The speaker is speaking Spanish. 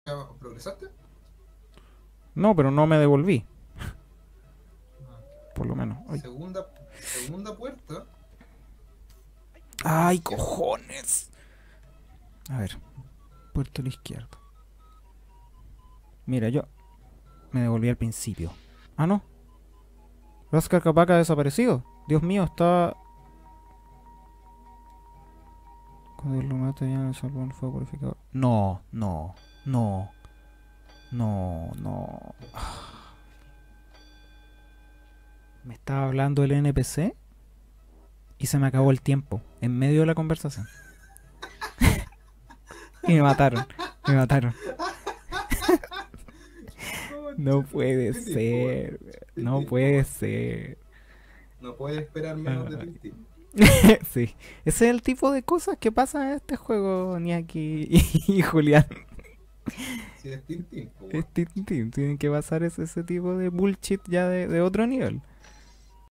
¿Progresaste? No, pero no me devolví, Ah. por lo menos. Ay, Segunda puerta a la ay, izquierda. cojones. A ver, puerto a la izquierda. Mira, yo me devolví al principio. Ah, no. Oscar Capaca ha desaparecido. Dios mío, está... Cuando lo mata ya en el salón fue purificador. No, no, no, no, no. Me estaba hablando el NPC y se me acabó ¿Ya? el tiempo en medio de la conversación. Y me mataron, me mataron. No Concha tu puede madre, tipo, weón. ser, no Tintín puede nomás. ser. No puedes esperar menos de Ay. Tintín. Sí, ese es el tipo de cosas que pasan en este juego, Niaki y Julián. Si es Tintín, pues, Es weón. Tintín, tienen que pasar ese tipo de bullshit ya de otro nivel.